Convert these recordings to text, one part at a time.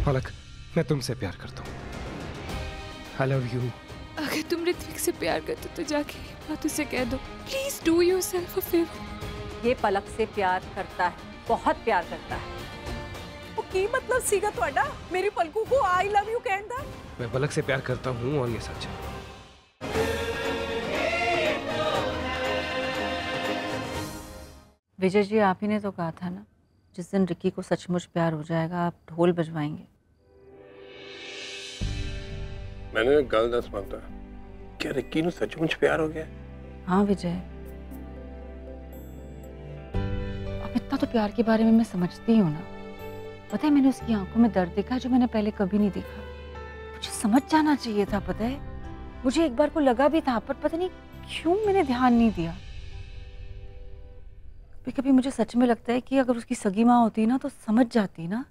पलक, मैं तुमसे प्यार करता हूँ। I love you. अगर तुम ऋत्विक से प्यार करते तो जाके बात उसे कह दो। Please do yourself a favour. ये पलक से प्यार करता है, बहुत प्यार करता है। वो की मतलब सीगा ਤੁਹਾਡਾ मेरी पलकू को आई लव यू कहता है। मैं पलक से प्यार करता हूँ और ये सच है। विजय जी, आप ही ने तो कहा था ना, जिस दिन रिकी को सचमुच प्यार हो जाएगा आप ढोल बजवाएंगे। मैंने एक गल दस मानता, क्या रिकी ने सचमुच प्यार हो गया? हाँ विजय, अब इतना तो प्यार के बारे में मैं समझती हूँ ना। पता है, मैंने उसकी आंखों में दर्द देखा जो मैंने पहले कभी नहीं देखा। मुझे समझ जाना चाहिए था, पता है, मुझे एक बार को लगा भी था, पर पता नहीं क्यों मैंने ध्यान नहीं दिया। कभी कभी मुझे सच में लगता है कि अगर उसकी सगी माँ होती ना तो समझ जाती ना।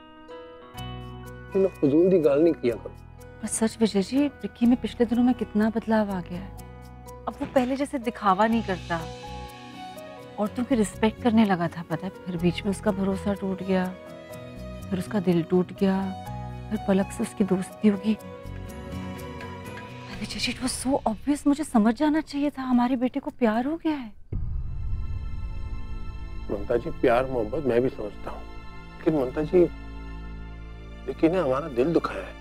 फजूल दी गाल नहीं किया करो। पर सच विजय जी, रिकी में पिछले दिनों में कितना बदलाव आ गया है। अब वो पहले जैसे दिखावा नहीं करता और तुम फिर रिस्पेक्ट करने लगा था, पता है। फिर बीच में उसका भरोसा टूट गया, फिर उसका दिल टूट गया, फिर पलक से उसकी दोस्ती होगी। Vijay ji, it was so obvious, मुझे समझ जाना चाहिए था हमारे बेटे को प्यार हो गया है। ममता जी, प्यार मोहब्बत मैं भी समझता हूँ, लेकिन ममता जी, रिकी ने हमारा दिल दुखाया है।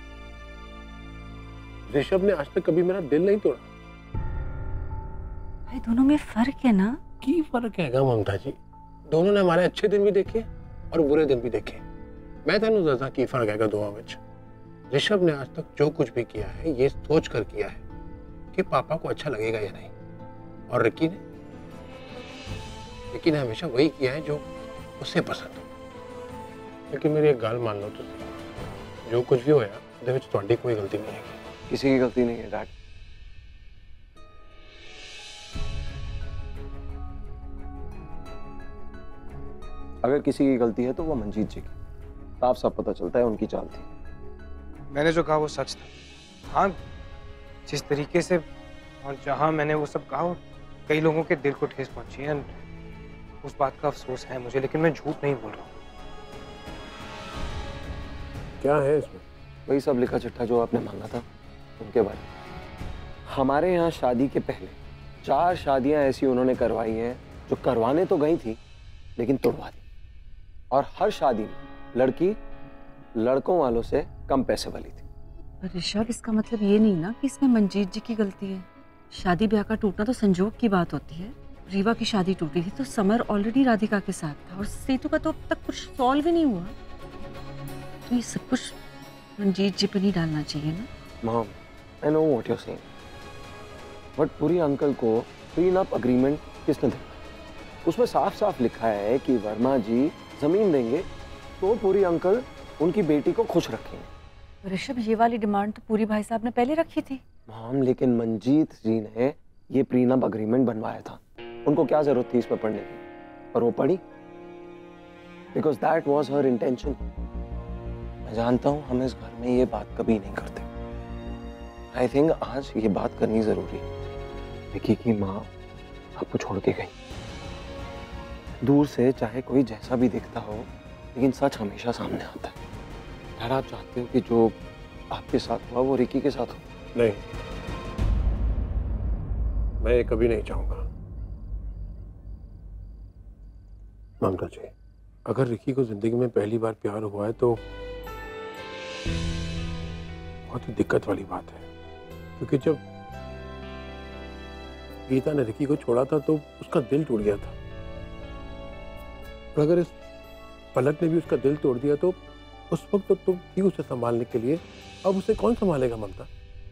ऋषभ ने आज तक कभी मेरा दिल नहीं तोड़ा। भाई, दोनों में फर्क है ना। की फर्क है ममता जी? दोनों ने हमारे अच्छे दिन भी देखे और बुरे दिन भी देखे। मैं तेनू दसा की फर्क है दोवां विच। ऋषभ ने आज तक जो कुछ भी किया है ये सोच कर किया है कि पापा को अच्छा लगेगा या नहीं, और रिकी ने हमेशा वही किया है जो उसे पसंद हो। लेकिन मेरी एक गाल मान लो तो, जो कुछ भी होया ਉਹਦੇ ਵਿੱਚ ਤੁਹਾਡੀ कोई गलती नहीं है। किसी की गलती नहीं है डैड। अगर किसी की गलती है तो वो मंजीत जी की। साफ साफ पता चलता है उनकी चाल थी। मैंने जो कहा वो सच था। हाँ, जिस तरीके से और जहाँ मैंने वो सब कहा, कई लोगों के दिल को ठेस पहुंची है। उस बात का अफसोस है मुझे, लेकिन मैं झूठ नहीं बोल रहा हूँ। क्या है इसमें? वही सब लिखा चिट्ठा जो आपने मांगा था उनके बारे में। हमारे यहाँ शादी के पहले 4 शादियां ऐसी उन्होंने करवाई हैं जो करवाने तो गई थी लेकिन तोड़वा दी, और हर शादी में लड़की लड़कों वालों से कम पैसे वाली थी। पर ऋषभ, इसका मतलब ये नहीं ना कि इसमें मंजीत जी की गलती है। शादी ब्याह का टूटना तो संजोग की बात होती है। रीवा की शादी टूटी थी तो समर ऑलरेडी राधिका के साथ था, और सेतु का तो अब तक कुछ सॉल्व ही नहीं हुआ। तो ये सब कुछ मंजीत जी पे नहीं डालना चाहिए ना। Mom, I know what you are saying, but पूरी अंकल को प्रीनअप अग्रीमेंट किसने दिया? उसमें साफ साफ लिखा है कि वर्मा जी जमीन देंगे तो पूरी अंकल उनकी बेटी को खुश रखेंगे। ऋषभ, ये वाली डिमांड तो पूरी भाई साहब ने पहले रखी थी। मॉम, लेकिन मंजीत जी ने ये प्रीनअप अग्रीमेंट बनवाया था। उनको क्या जरूरत थी इसमें पढ़ने की, पर वो पढ़ी because that was her intention. मैं जानता हूं हम इस घर में ये बात कभी नहीं करते। आई थिंक आज ये बात करनी जरूरी है। विकी की माँ आपको छोड़ के गई। दूर से चाहे कोई जैसा भी दिखता हो, लेकिन सच हमेशा सामने आता है। यार, आप चाहते हो कि जो आपके साथ हुआ वो रिकी के साथ हो? नहीं, मैं ये कभी नहीं चाहूंगा। ममता जी, अगर रिकी को जिंदगी में पहली बार प्यार हुआ है तो बहुत ही दिक्कत वाली बात है, क्योंकि जब गीता ने रिकी को छोड़ा था तो उसका दिल टूट गया था, और अगर इस पलक ने भी उसका दिल तोड़ दिया तो उस वक्त तो तुम थी उसे संभालने के लिए, अब उसे कौन संभालेगा ममता?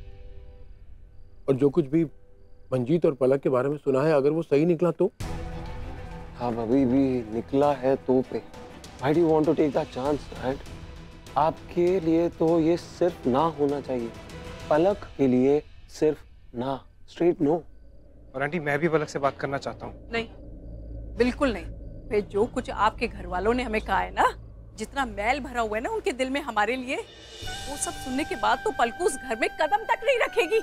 और जो कुछ भी मंजीत और पलक के बारे में सुना है, अगर वो सही निकला तो? हाँ, अभी भी निकला है तो पे। Why do you want to take that chance, right? आपके लिए तो ये सिर्फ ना होना चाहिए, पलक के लिए सिर्फ ना, स्ट्रेट नो। और आंटी, मैं भी पलक से बात करना चाहता हूँ। नहीं, बिल्कुल नहीं। वे जो कुछ आपके घर वालों ने हमें कहा है ना, जितना मैल भरा हुआ है ना उनके दिल में हमारे लिए, वो सब सुनने के बाद तो पलकू उस घर में कदम तक नहीं रखेगी।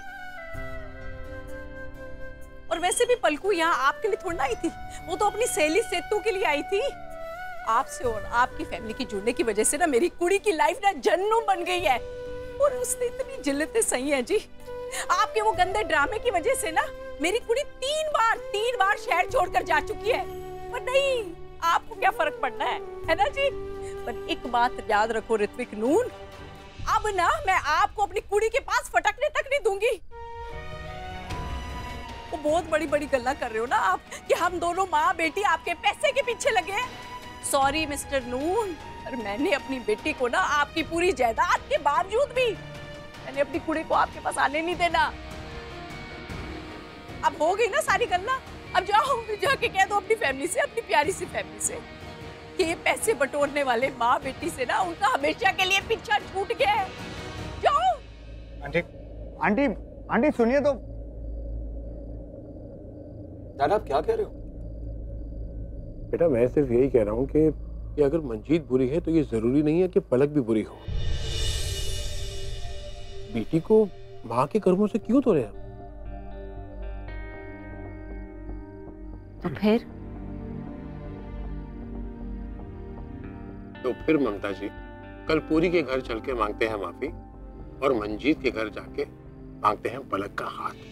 और वैसे भी पलकू यहाँ आपके लिए थोड़ा आई थी, वो तो अपनी सहेली सेतु के लिए आई थी। आपसे और आपकी फैमिली की जुड़ने की वजह से ना मेरी कुड़ी की लाइफ ना जन्नत बन गई है। और उसने इतनी जिल्लतें सही है जी। आपके वो गंदे ड्रामे की वजह से ना मेरी कुड़ी तीन बार शहर छोड़कर जा चुकी है। पर नहीं, आपको क्या फर्क पड़ना है ना जी। पर एक बात याद रखो ऋत्विक नून, अब ना मैं आपको अपनी कुड़ी के पास फटकने तक नहीं दूंगी। वो बहुत बड़ी बड़ी गल्ला कर रहे हो ना आप कि हम दोनों माँ बेटी आपके पैसे के पीछे लगे हैं। सॉरी मिस्टर नून, पर मैंने अपनी बेटी को ना आपकी पूरी जायदाद के बावजूद भी मैंने अपनी कुड़ी को आपके पास आने नहीं देना। अब हो गई ना सारी गल्ला। अब जाओ जाके कह दो अपनी फैमिली से, अपनी प्यारी सी फैमिली से कि ये पैसे बटोरने वाले माँ बेटी से ना उनका हमेशा के लिए पीछा छूट गया है। जाओ। आंटी आंटी आंटी सुनिए तो। डैड आप क्या कह रहे हो? बेटा मैं सिर्फ यही कह रहा हूँ कि अगर मंजीत बुरी है तो ये जरूरी नहीं है कि पलक भी बुरी हो। बेटी को माँ के कर्मों से क्यों तोड़े हम? तो फिर ममता जी कल पूरी के घर चल के मांगते हैं माफी और मंजीत के घर जाके मांगते हैं पलक का हाथ।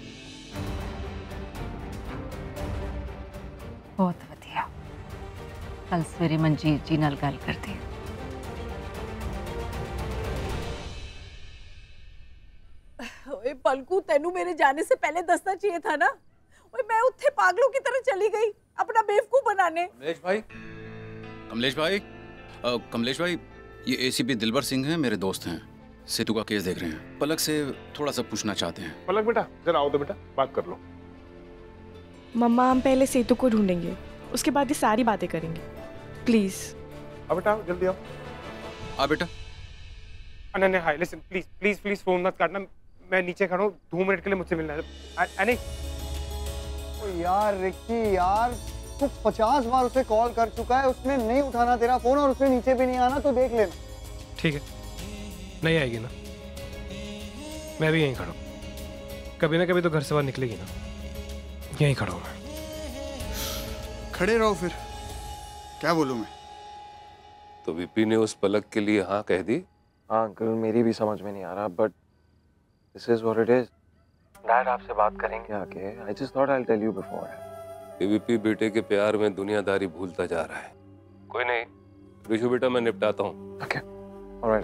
बहुत बढ़िया। कल सवेरे मंजीत जी नाल गल करते हैं। ओए पलकू, तेनू मेरे जाने से पहले दसना चाहिए था ना। ओए मैं उत्थे पागलों की तरह चली गई अपना बेवकूफ बनाने। कमलेश भाई ये एसीपी दिलबर सिंह हैं, मेरे दोस्त हैं। सेतु का केस देख रहे हैं, पलक से थोड़ा सा पूछना चाहते हैं। पलक बेटा जरा आओ तो बेटा बात कर लो। मम्मा हम पहले सेतु को ढूंढेंगे, उसके बाद ये सारी बातें करेंगे। प्लीज अब बेटा जल्दी आओ। आ बेटा। Ananya hi, listen please please please phone मत काटना। मैं नीचे खड़ा हूँ, 2 मिनट के लिए मुझसे मिलना है। यार रिक्की यार, तू 50 बार उसे कॉल कर चुका है, उसने नहीं उठाना तेरा फोन और उसने नीचे भी नहीं आना, तो देख लेना। ठीक है, नहीं आएगी ना, मैं भी यहीं खड़ा हूँ। कभी ना कभी तो घर से बाहर निकलेगी ना, यहीं खड़ा हूँ मैं। खड़े रहो फिर, क्या बोलूं मैं? तो विपी ने उस पलक के लिए हाँ कह दी? हाँ अंकल, मेरी भी समझ में नहीं आ रहा, but this is what it is. Dad आपसे बात करेंगे आके। I just thought I will tell you before. Vipi बेटे के प्यार में दुनियादारी भूलता जा रहा है। कोई नहीं विशु बेटा, मैं निपटाता हूँ। Okay alright.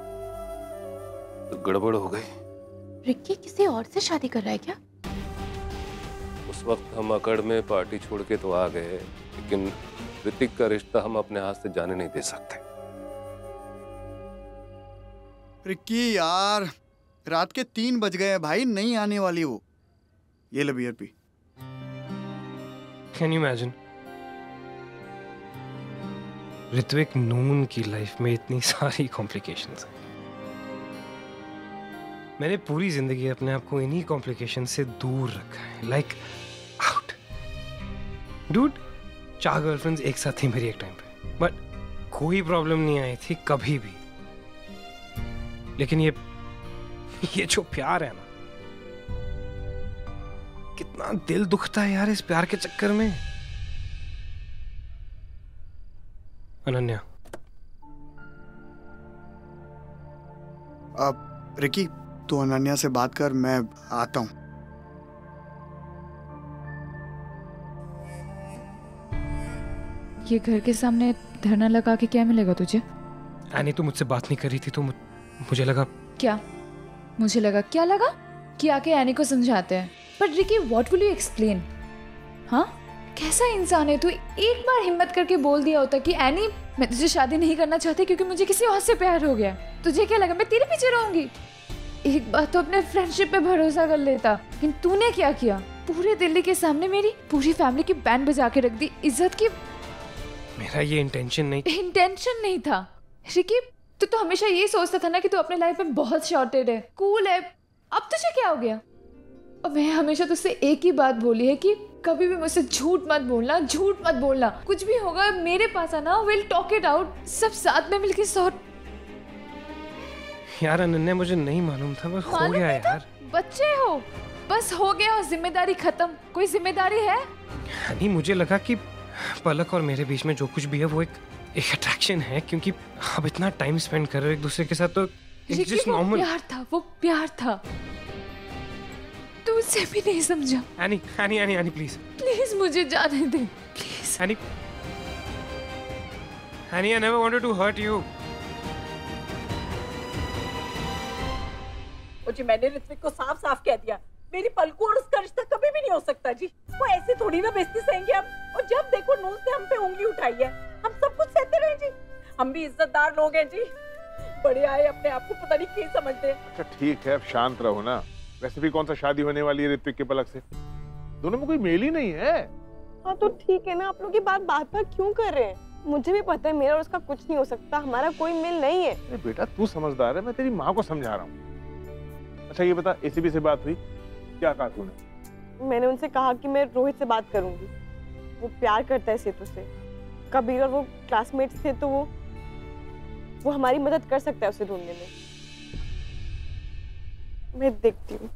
तो गड़बड़ हो गई। रिक्की किसी और से शादी कर रहा है क्या? उस वक्त हम अकड़ में पार्टी छोड़ के तो आ गए, लेकिन ऋतिक का रिश्ता हम अपने हाथ से जाने नहीं दे सकते। रिक्की यार, रात के 3 बज गए हैं भाई, नहीं आने वाली वो। ये ले बियर पी। Can you imagine Ritwik Noon की लाइफ में इतनी सारी कॉम्प्लिकेशंस हैं। मैंने पूरी जिंदगी अपने आप को इन्हीं कॉम्प्लिकेशन से दूर रखा है। लाइक आउट डूड, 4 गर्लफ्रेंड्स एक साथ थी मेरी एक टाइम पे, बट कोई प्रॉब्लम नहीं आई थी कभी भी। लेकिन ये जो प्यार है ना, कितना दिल दुखता है यार इस प्यार के चक्कर में। अनन्या, अब रिकी तू अनन्या से बात कर, मैं आता हूँ। ये घर के सामने धरना लगा के क्या मिलेगा तुझे? एनी तू मुझसे बात नहीं कर रही थी तो मुझे लगा। क्या मुझे लगा? क्या लगा कि आके एनी को समझाते हैं। But Ricky, what will you explain? हाँ, कैसा इंसान है तू? एक बार हिम्मत करके बोल दिया होता कि एनी मैं तुझे शादी नहीं करना चाहती क्योंकि मुझे किसी और से प्यार हो गया। तुझे क्या लगा मैं तेरे पीछे रहूंगी? एक बात तो अपने फ्रेंडशिप पे भरोसा कर लेता। लेकिन तूने क्या किया? पूरे दिल्ली के सामने मेरी पूरी फैमिली की बैंड बजा के रख दी, इज्जत की। मेरा ये इंटेंशन नहीं था रिकी। तू तो हमेशा यही सोचता था ना कि तू अपने लाइफ में बहुत शॉर्टेड है, कूल है। अब तुझे क्या हो गया? और मैं हमेशा तुझसे एक ही बात बोली है कि कभी भी मुझसे झूठ मत बोलना। कुछ भी होगा मेरे पास आना, विल टॉक इट आउट, सब साथ में मिलके सॉर्ट। यार अनन्या, मुझे नहीं मालूम था, बस हो गया यार। बच्चे हो, बस हो गया और जिम्मेदारी खत्म। कोई जिम्मेदारी है? नहीं, मुझे लगा कि पलक और मेरे बीच में जो कुछ भी है वो एक एक अट्रैक्शन है क्योंकि अब इतना टाइम स्पेंड कर रहे हो एक दूसरे के साथ, तो रिकी, just वो normal. प्यार था, वो प्यार था। तू उसे भी नहीं समझा। Annie Annie Annie Annie please please मुझे जाने दे, please. Annie Annie, I never wanted to hurt you. जी मैंने ऋत्विक को साफ साफ कह दिया, मेरी पलकू और उसका रिश्ता कभी भी नहीं हो सकता जी। वो ऐसे थोड़ी ना बेइज्जती सहेंगे हम, और जब देखो नूस ने हम पे उंगली उठाई है, हम सब कुछ सहते रहे जी। हम भी इज्जतदार लोग हैं जी, बड़े आए अपने आप को पता नहीं क्या समझते हैं। अच्छा ठीक है, अब शांत रहो ना। वैसे भी कौन सा शादी होने वाली है ऋत्विक के पलक से? दोनों में कोई मेल ही नहीं है। हाँ तो ठीक है ना, आप लोग ये बात बार-बार क्यों कर रहे हैं? मुझे भी पता है मेरा और उसका कुछ नहीं हो सकता, हमारा कोई मेल नहीं है। अरे बेटा तू समझदार है, मैं तेरी माँ को समझा रहा हूँ। अच्छा ये बता, एसीपी से बात हुई? क्या कहा तूने? मैंने उनसे कहा कि मैं रोहित से बात करूंगी, वो प्यार करता है सेतु से। कबीर और वो क्लासमेट्स थे तो वो हमारी मदद कर सकता है उसे ढूंढने में। मैं देखती हूँ।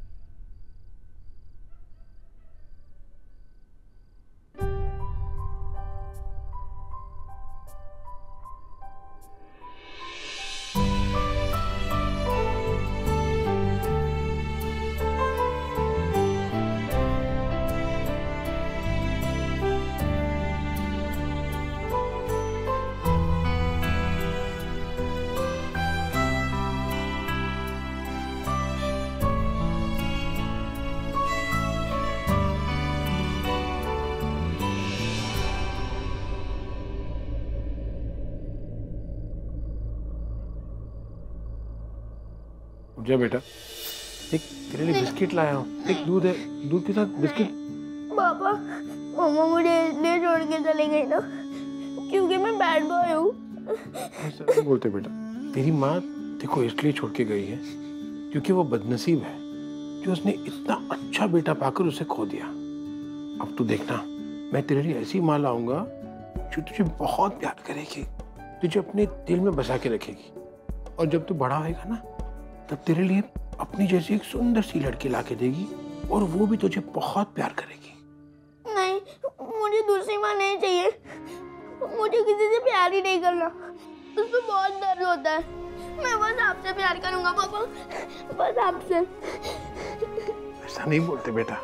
जा बेटा, एक तेरे लिए बिस्किट लाया हूँ। एक दूध है, दूध के साथ बिस्किट। पापा, मम्मा मुझे इसलिए छोड़ के चले गई ना क्योंकि मैं बैड बॉय हूँ। ऐसा नहीं बोलते बेटा, तेरी माँ देखो इसलिए छोड़ के गई है क्योंकि वो बदनसीब है जो उसने इतना अच्छा बेटा पाकर उसे खो दिया। अब तू देखना, मैं तेरे लिए ऐसी माँ लाऊंगा जो तुझे बहुत प्यार करेगी, तुझे अपने दिल में बसा के रखेगी, और जब तू बड़ा होएगा ना तब तेरे लिए अपनी जैसी एक सुंदर सी लड़की ला के देगी, और वो भी तुझे बहुत प्यार करेगी। नहीं, मुझे दूसरी माँ नहीं चाहिए। मुझे किसी से प्यार ही नहीं करना, उसमें बहुत दर्द होता है। मैं बस आपसे प्यार करूंगा पापा, बस आपसे। ऐसा नहीं बोलते बेटा,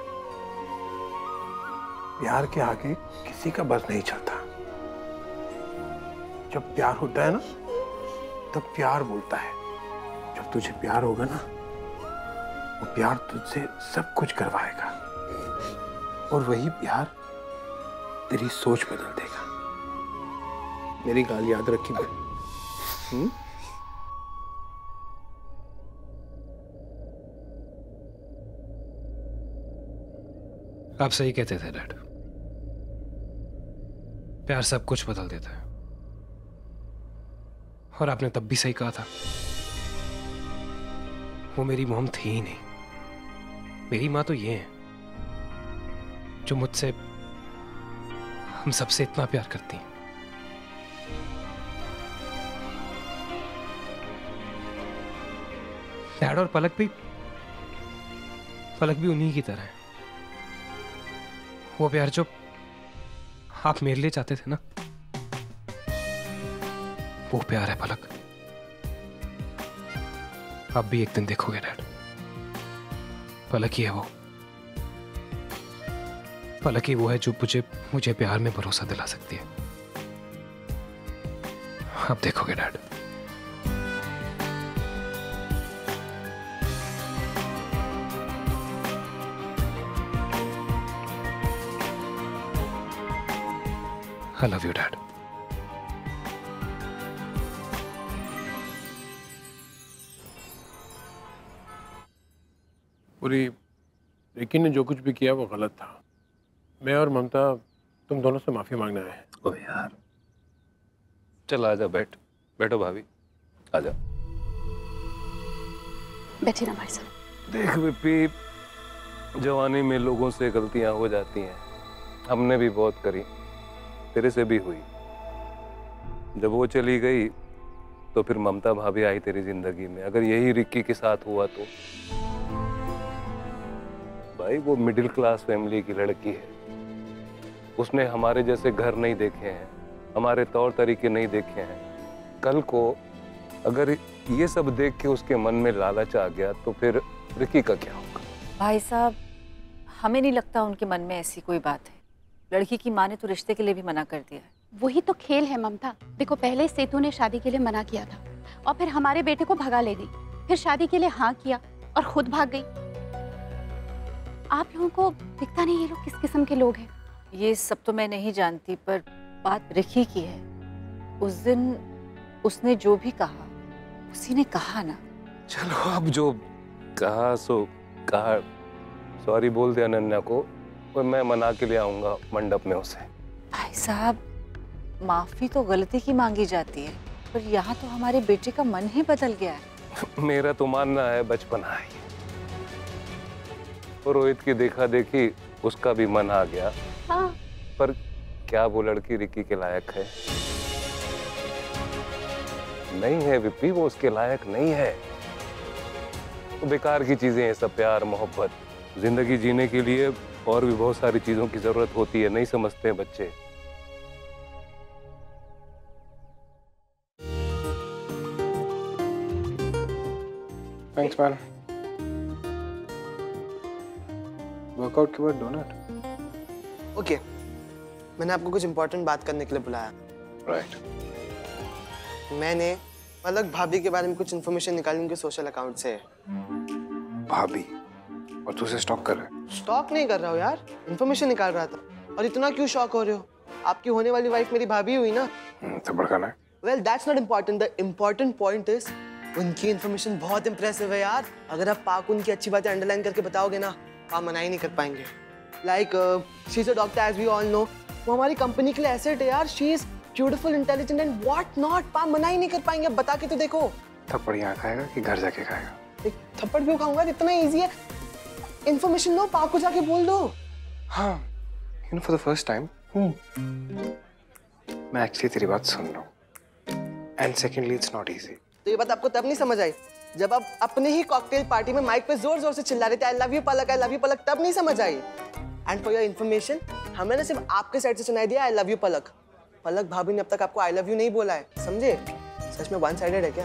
प्यार के आगे किसी का बस नहीं चलता। जब प्यार होता है ना तब प्यार बोलता है। जब तुझे प्यार होगा ना, वो प्यार तुझसे सब कुछ करवाएगा, और वही प्यार तेरी सोच बदल देगा। मेरी गाल याद रखी बेटा। आप सही कहते थे डैड, प्यार सब कुछ बदल देता है, और आपने तब भी सही कहा था। वो मेरी मॉम थी ही नहीं, मेरी माँ तो ये है जो मुझसे, हम सबसे इतना प्यार करती हैं। डैड और पलक भी उन्हीं की तरह है। वो प्यार जो आप मेरे लिए चाहते थे ना, वो प्यार है पलक। आप भी एक दिन देखोगे डैड, पलक ही है वो। पलक ही वो है जो मुझे प्यार में भरोसा दिला सकती है। आप देखोगे dad. I love you, Dad. पूरी रिकी ने जो कुछ भी किया वो गलत था। मैं और ममता तुम दोनों से माफी मांगना है। ओ यार, चल आजा, बैठो भाभी, आजा। बैठिए ना भाई साहब। देख विपी, जवानी में लोगों से गलतियां हो जाती हैं, हमने भी बहुत करी, तेरे से भी हुई। जब वो चली गई तो फिर ममता भाभी आई तेरी जिंदगी में। अगर यही रिक्की के साथ हुआ तो भाई, वो मिडिल क्लास फैमिली की लड़की है, उसने हमारे जैसे घर नहीं देखे हैं, हमारे तौर तरीके नहीं देखे हैं। कल को अगर ये सब देख के उसके मन में लालच आ गया तो फिर रिकी का क्या होगा? भाई साहब, हमें नहीं लगता उनके मन में ऐसी कोई बात है। लड़की की माँ ने तो रिश्ते के लिए भी मना कर दिया है। वही तो खेल है ममता। देखो, पहले सेतु ने शादी के लिए मना किया था और फिर हमारे बेटे को भगा ले गई, फिर शादी के लिए हाँ किया और खुद भाग गई। आप लोगों को दिखता नहीं ये लोग किस किस्म के लोग हैं? ये सब तो मैं नहीं जानती, पर बात रिकी की है। उस दिन उसने जो भी कहा उसी ने कहा ना। चलो, अब जो कहा सो कहा। सॉरी बोल दे अनन्या को, और मैं मना के ले आऊंगा मंडप में उसे। भाई साहब, माफी तो गलती की मांगी जाती है, पर यहाँ तो हमारे बेटे का मन ही बदल गया है। मेरा तो मानना है बचपना है। और रोहित की देखा देखी उसका भी मन आ गया। हाँ। पर क्या वो लड़की रिकी के लायक है? नहीं है विप्पी, वो उसके लायक नहीं है। तो बेकार की चीजें हैं सब, प्यार मोहब्बत। जिंदगी जीने के लिए और भी बहुत सारी चीजों की जरूरत होती है, नहीं समझते हैं बच्चे। Thanks man. वर्कआउट के बाद डोनट। ओके, मैंने आपको कुछ इंपॉर्टेंट बात करने के लिए बुलाया। राइट। मैंने पलक भाभी के बारे में कुछ इन्फॉर्मेशन निकाली उनके सोशल अकाउंट से। भाभी? और तू उसे स्टॉक कर रहा है? स्टॉक नहीं कर रहा हूँ यार, इन्फॉर्मेशन निकाल रहा था। और इतना क्यों शॉक हो रहे हो? आपकी होने वाली वाइफ मेरी भाभी हुई ना। तो भड़काना है? Well, that's not important. The important point is उनकी इन्फॉर्मेशन बहुत इंप्रेसिव है यार। अगर आप पाक उनकी अच्छी बातें अंडरलाइन करके बताओगे ना, आप मना ही नहीं कर पाएंगे। Like she is a doctor, as we all know. वो हमारी कंपनी के लिए एसेट है यार। She is beautiful, intelligent and what not. आप मना ही नहीं कर पाएंगे। बता के तो देखो। थप्पड़ यहाँ खाएगा कि घर जाके खाएगा? एक थप्पड़ क्यों खाऊंगा? इतना इजी है। इन्फॉर्मेशन लो, पाक को जाके बोल दो। हाँ, you know for the first time मैं एक्चुअली तेरी बात सुन रहा हूँ। And secondly it's not easy. तो ये बात आपको तब नहीं समझ आई जब आप अपने ही कॉकटेल पार्टी में माइक पे जोर जोर से चिल्ला रहे थे, I love you Palak, I love you Palak. तब नहीं समझ आई। एंड फॉर योर इन्फॉर्मेशन, हमें ना सिर्फ आपके साइड से सुनाई दिया आई लव यू पलक। पलक भाभी ने अब तक आपको आई लव यू नहीं बोला है, समझे? सच में वन साइडेड है क्या?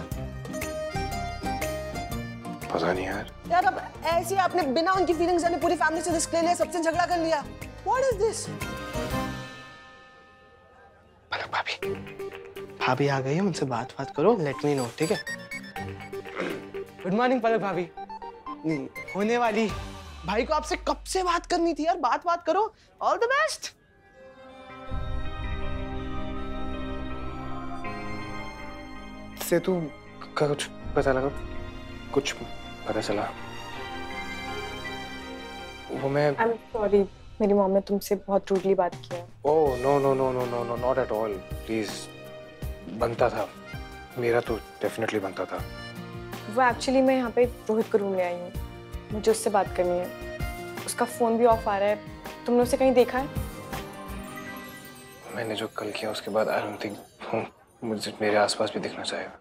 पता नहीं यार। यार अब ऐसे आपने बिना उनकी फीलिंग्स जाने पूरी फैमिली से रिस्क ले लिया, सबसे झगड़ा कर लिया। What is this? पलक भाभी। भाभी आ गई है, उनसे बात करो, लेट मी नो, ठीक है? गुड मॉर्निंग पलक भाभी। नहीं होने वाली भाई को आपसे कब से बात करनी थी यार, बात करो। All the best. से तू का कुछ पता लगा? कुछ पता चला? वो मैं आई एम सॉरी, मेरी मॉम ने तुमसे बहुत रूडली बात की है। Oh no no no no no no, not at all. Please, बनता था, मेरा तो डेफिनेटली बनता था। वो एक्चुअली मैं यहाँ पे रोहित को रूम ले आई हूँ, मुझे उससे बात करनी है। उसका फोन भी ऑफ आ रहा है। तुमने उसे कहीं देखा है? मैंने जो कल किया उसके बाद आई डोंट थिंक मुझे मेरे आसपास भी दिखना चाहेगा।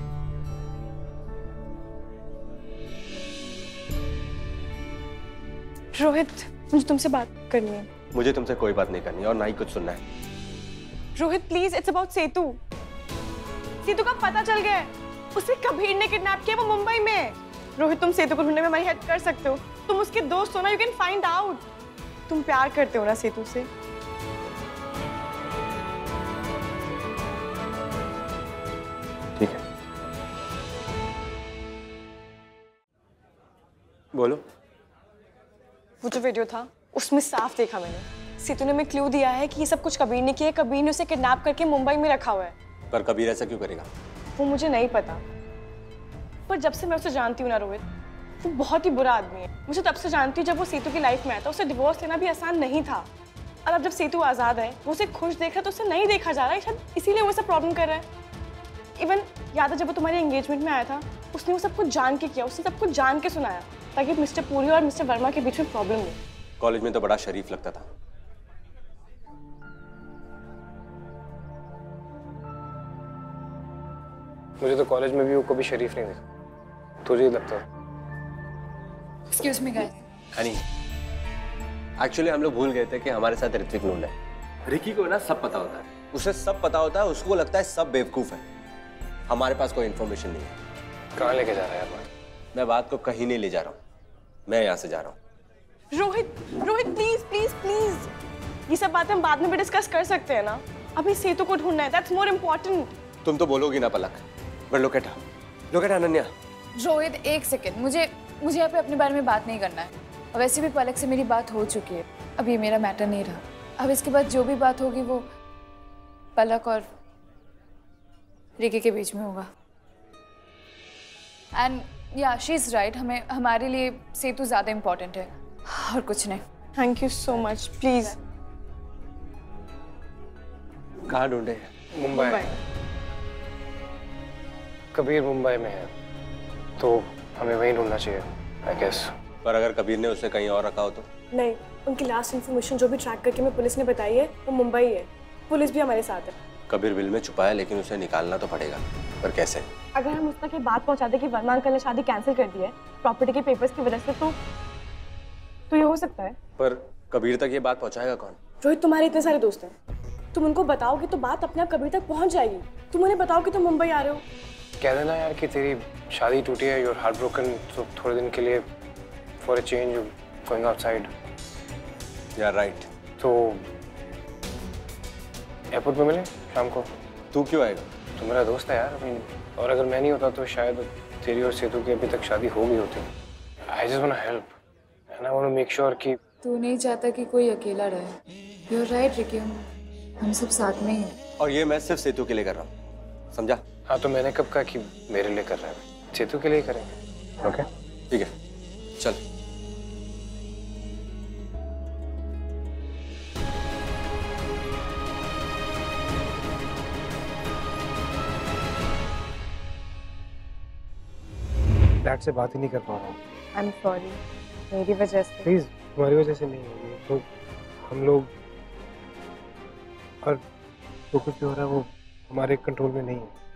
रोहित, मुझे तुमसे बात करनी है। मुझे तुमसे कोई बात नहीं करनी और ना ही कुछ सुनना है। Rohit please, it's about Setu. Setu का पता चल गया है, उसे कबीर ने किडनैप किया, वो मुंबई में है। रोहित, तुम सेतु को ढूंढने में हमारी हेल्प कर सकते हो। तुम उसके दोस्त हो ना, यू कैन फाइंड आउट। तुम प्यार करते हो ना सेतु से? ठीक है, बोलो। वो जो वीडियो था उसमें साफ देखा मैंने, सेतु ने हमें क्लू दिया है कि ये सब कुछ कबीर ने किया है। कबीर ने उसे किडनैप करके मुंबई में रखा हुआ है। पर कबीर ऐसा क्यों करेगा? वो मुझे नहीं पता, पर जब से मैं उसे जानती हूँ ना रोहित, वो बहुत ही बुरा आदमी है। मुझे तब से जानती हूँ जब वो सेतु की लाइफ में आया था। उसे डिवोर्स लेना भी आसान नहीं था। और अब जब सेतु आज़ाद है, वो उसे खुश देख रहा है तो उसे नहीं देखा जा रहा है। शायद इसीलिए वो सब प्रॉब्लम कर रहा है। इवन याद है जब वो तुम्हारी एंगेजमेंट में आया था, उसने वो सब कुछ जान के किया। उसने सब कुछ जान के सुनाया ताकि मिस्टर पुरी और मिस्टर वर्मा के बीच में प्रॉब्लम नहीं। कॉलेज में तो बड़ा शरीफ लगता था। मुझे तो कॉलेज में भी वो कभी शरीफ नहीं दिखा। तुझे लगता? Excuse me guys. Honey, actually हम लोग भूल गए थे कि हमारे साथ ऋत्विक नून है। रिकी को ना सब पता होता है। उसे सब पता होता है, उसको लगता है सब बेवकूफ है। हमारे पास कोई इन्फॉर्मेशन नहीं है। कहाँ लेके जा रहा है बात? मैं बात को कहीं नहीं ले जा रहा हूँ, मैं यहाँ से जा रहा हूँ। Rohit, Rohit please please please, ये सब बातें हम बाद में भी डिस्कस कर सकते हैं ना। अभी सेतु को ढूंढना है, दैट्स मोर इम्पोर्टेंट। तुम तो बोलोगी ना Palak, but look at Ananya. Rohit एक सेकेंड, मुझे यहाँ पे अपने बारे में बात नहीं करना है। और वैसे भी पलक से मेरी बात हो चुकी है, अब ये मेरा मैटर नहीं रहा। अब इसके बाद जो भी बात होगी वो पलक और रिकी के बीच में होगा। एंड या शी इज राइट, हमारे लिए सेतु ज्यादा इम्पोर्टेंट है और कुछ नहीं। Thank you so much, please. कहाँ ढूंढे? मुंबई। कबीर मुंबई में है, तो हमें वहीं ढूंढना चाहिए आई गेस। पर अगर कबीर ने उसे कहीं और रखा हो तो? नहीं, उनकी लास्ट इन्फॉर्मेशन जो भी ट्रैक करके हमें पुलिस ने बताई है वो मुंबई है। पुलिस भी हमारे साथ है। कबीर बिल में छुपा है, लेकिन उसे निकालना तो पड़ेगा, पर कैसे? अगर हम उस तक ये बात पहुंचा दें कि वर्मा अंकल ने शादी कैंसिल कर दी है प्रॉपर्टी के पेपर्स की वजह से, तो ये हो सकता है। पर कबीर तक ये बात पहुंचाएगा कौन? रोहित, तुम्हारे इतने सारे दोस्त हैं, तुम उनको बताओगे तो बात अपने आप कबीर तक पहुंच जाएगी। तुम उन्हें बताओ कि तुम मुंबई आ रहे हो। कह देना यार कि तेरी शादी टूटी है, यू आर हार्ट ब्रोकन, तो थोड़े दिन के लिए for a change going outside. यार राइट। तो एयरपोर्ट पे मिले शाम को। तू क्यों आएगा? तू मेरा दोस्त है यार, और अगर मैं नहीं होता तो शायद तेरी और सेतु की अभी तक शादी हो गई होती। I just want to help and I want to make sure कि तू नहीं चाहता कि कोई अकेला रहे। यू आर राइट रिकी, हम सब साथ में ही हैं। और ये मैं सिर्फ सेतु के लिए कर रहा हूँ, समझा? हाँ, तो मैंने कब कहा कि मेरे लिए कर रहा है? सेतु के लिए करेंगे। ओके ठीक है, चल। डैड से बात ही नहीं कर पा रहा हूँ। आई एम सॉरी, मेरी वजह से। प्लीज, तुम्हारी वजह से नहीं होगी। तो हम लोग और जो कुछ भी हो रहा है वो हमारे कंट्रोल में नहीं है।